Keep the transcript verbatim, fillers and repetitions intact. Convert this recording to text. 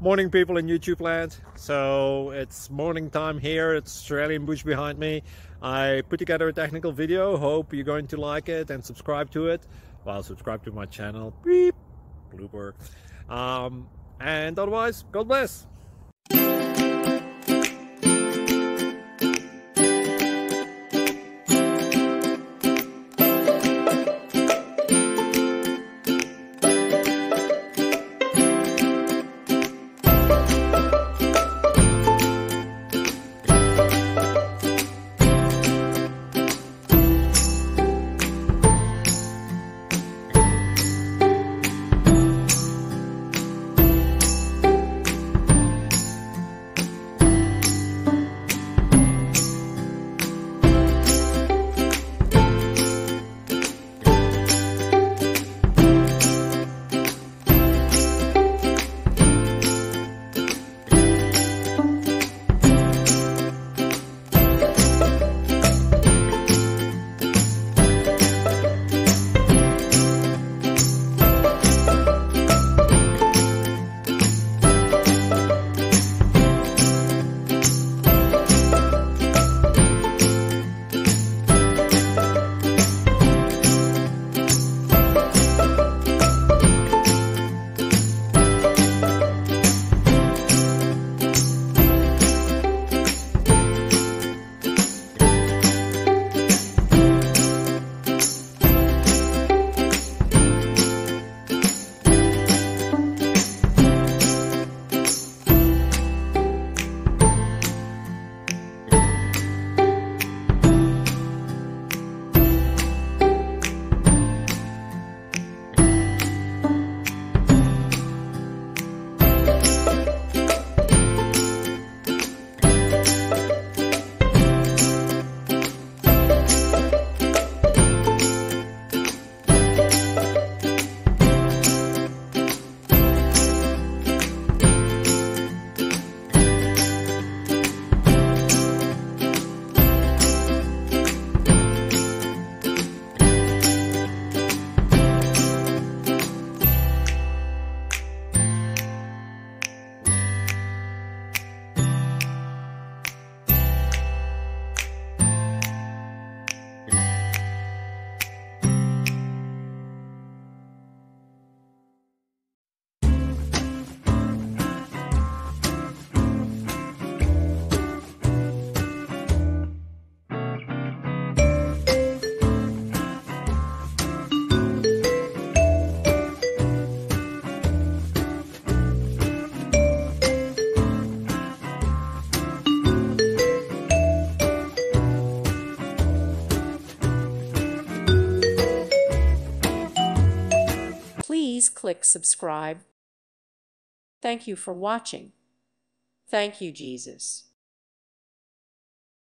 Morning, people in YouTube land. So it's morning time here. It's Australian bush behind me. I put together a technical video. Hope you're going to like it and subscribe to it. Well, subscribe to my channel. Beep. Blooper. Um, and otherwise, God bless. Please click subscribe. Thank you for watching. Thank you, Jesus.